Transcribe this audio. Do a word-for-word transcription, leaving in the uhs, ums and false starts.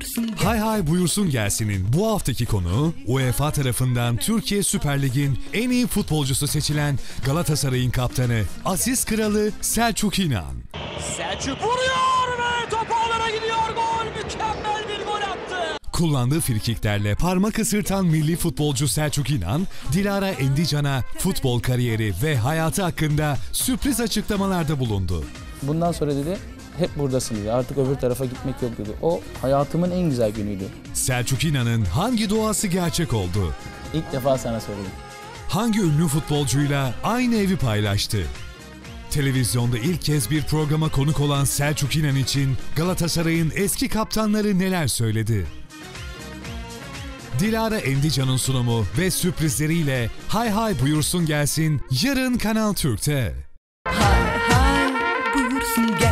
buyursun. Hay hay buyursun gelsin'in bu haftaki konuğu UEFA tarafından Türkiye Süper Lig'in en iyi futbolcusu seçilen Galatasaray'ın kaptanı Aziz Kralı Selçuk İnan. Selçuk vuruyor ve top ağlara gidiyor, gol, mükemmel bir gol attı. Kullandığı frikiklerle parmak ısırtan milli futbolcu Selçuk İnan, Dilara Endican'a futbol kariyeri ve hayatı hakkında sürpriz açıklamalarda bulundu. Bundan sonra dedi hep buradasın dedi. Artık öbür tarafa gitmek yok dedi. O hayatımın en güzel günüydü. Selçuk İnan'ın hangi duası gerçek oldu? İlk defa sana söyledim. Hangi ünlü futbolcuyla aynı evi paylaştı? Televizyonda ilk kez bir programa konuk olan Selçuk İnan için Galatasaray'ın eski kaptanları neler söyledi? Dilara Endican'ın sunumu ve sürprizleriyle Hay hay buyursun gelsin yarın Kanal Türk'te. Hay hay buyursun gel.